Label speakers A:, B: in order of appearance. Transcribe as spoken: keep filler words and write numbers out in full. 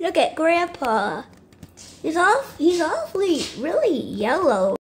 A: Look at Grandpa. He's off. He's awfully really yellow.